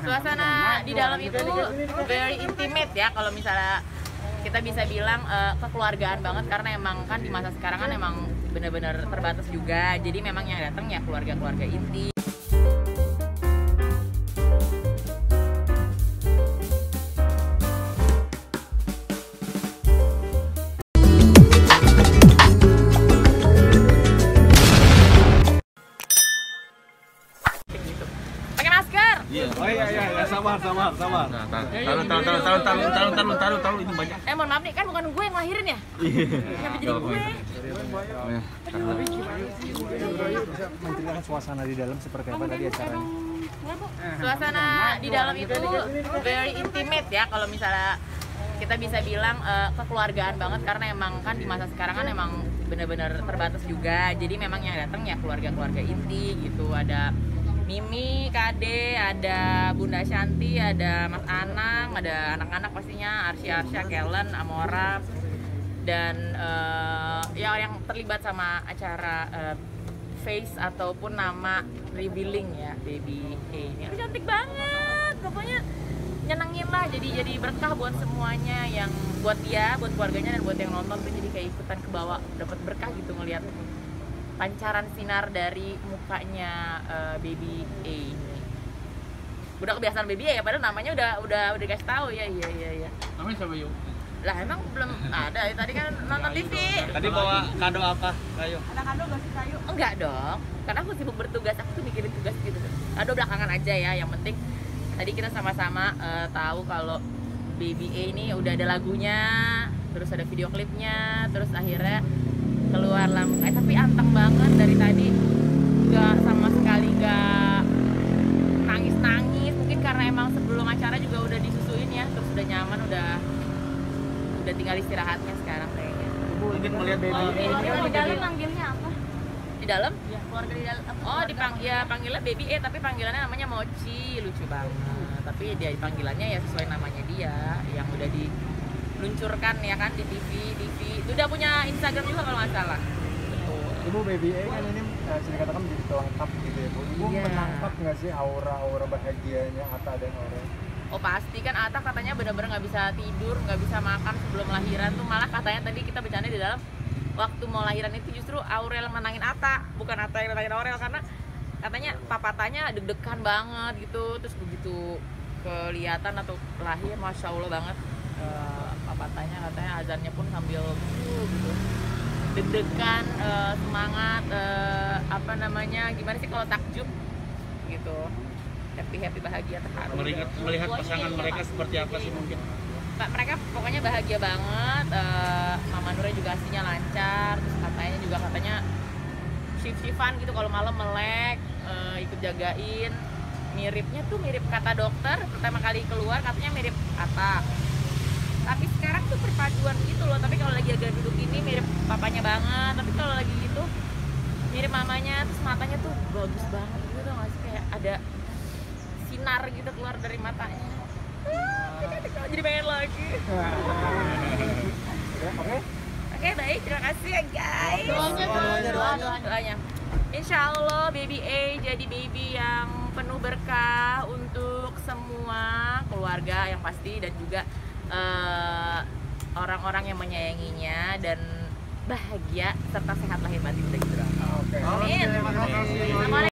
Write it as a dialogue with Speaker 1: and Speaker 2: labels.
Speaker 1: Suasana di dalam itu very intimate ya, kalau misalnya kita bisa bilang kekeluargaan banget, karena emang kan di masa sekarang kan emang bener-bener terbatas juga, jadi memang yang datang ya keluarga-keluarga inti. Pakai masker.
Speaker 2: Iya. Oh iya, sabar. Nah, taruh ini banyak.
Speaker 1: Mohon maaf nih, kan bukan gue yang lahirin ya? Kenapa jadi gue?
Speaker 3: Tapi bisa menceritakan suasana di dalam seperti apa tadi acaranya?
Speaker 1: Suasana di dalam itu very intimate ya, kalau misalnya kita bisa bilang kekeluargaan banget, karena emang kan di masa sekarang kan emang bener-bener terbatas juga, jadi memang yang datang ya keluarga-keluarga inti gitu. Ada Mimi, Kade, ada Bunda Shanti, ada Mas Anang, ada anak-anak pastinya, Arsya, Kellen, Amora, dan ya yang terlibat sama acara face ataupun nama revealing ya Baby A ini. Cantik banget, pokoknya nyenengin lah, jadi berkah buat semuanya, yang buat dia, buat keluarganya, dan buat yang nonton tuh jadi kayak ikutan ke bawah, dapat berkah gitu ngelihat pancaran sinar dari mukanya Baby A ini. Udah kebiasaan Baby A ya, padahal namanya udah dikasih tahu ya. Iya.
Speaker 2: Namanya siapa yuk?
Speaker 1: Lah emang belum ada ya, tadi kan nonton TV.
Speaker 2: Tadi bawa kado apa? Kayu.
Speaker 1: Ada kado gak sih Kayu? Enggak dong, karena aku sibuk bertugas, aku tuh mikirin tugas gitu. Kado belakangan aja ya, yang penting tadi kita sama-sama tahu kalau Baby A ini udah ada lagunya, terus ada video klipnya, terus akhirnya keluar lah. Tapi anteng banget dari tadi, nggak sama sekali nggak nangis, mungkin karena emang sebelum acara juga udah disusuin ya, terus udah nyaman, udah tinggal istirahatnya sekarang kayaknya.
Speaker 3: Ibu ingin melihat Baby A ini
Speaker 1: Di dalam manggilnya apa? Di dalam?
Speaker 4: Ya, keluarga di dalam.
Speaker 1: Oh, panggilnya Baby A, tapi panggilannya namanya Mochi, lucu banget. Tapi dia panggilannya ya sesuai namanya dia, yang udah diluncurkan ya kan di TV. Itu udah punya Instagram juga kalau nggak salah. Betul.
Speaker 3: Ibu, Baby A kan ini bisa dikatakan menjadi pelengkap gitu ya Bu. Ibu
Speaker 1: Iya.
Speaker 3: menangkap nggak sih aura bahagianya Atta dan Aurel?
Speaker 1: Oh pasti, kan Atta katanya bener-bener nggak bisa tidur, nggak bisa makan sebelum lahiran tuh. Malah katanya tadi kita bercanda di dalam, waktu mau lahiran itu justru Aurel menangin Atta, bukan Atta yang menangin Aurel, karena katanya papatanya deg-degan banget gitu. Terus begitu kelihatan atau lahir, masya Allah banget, papatanya katanya azannya pun sambil gitu, deg-degan, semangat, apa namanya, gimana sih kalau takjub gitu, happy bahagia, terharu.
Speaker 2: Melihat pasangan mereka seperti apa sih mungkin?
Speaker 1: Mereka pokoknya bahagia banget. Mama Nurnya juga aslinya lancar, terus katanya shift-shiftan gitu, kalau malam melek, ikut jagain. Mirip kata dokter pertama kali keluar, katanya mirip Atta, tapi sekarang tuh perpaduan gitu loh. Tapi kalau lagi agak duduk ini mirip papanya banget, tapi kalau lagi gitu mirip mamanya. Terus matanya tuh bagus banget gitu, tau gak sih, kayak ada sinar gitu keluar dari matanya. Jadi pengen lagi. Oke, baik, terima kasih ya guys. Doanya. Insya Allah Baby A jadi baby yang penuh berkah untuk semua keluarga yang pasti, dan juga orang-orang yang menyayanginya, dan bahagia serta sehat lahir batin gitu.
Speaker 3: Oke.
Speaker 1: Amin.
Speaker 2: Terima kasih.
Speaker 1: Assalamualaikum.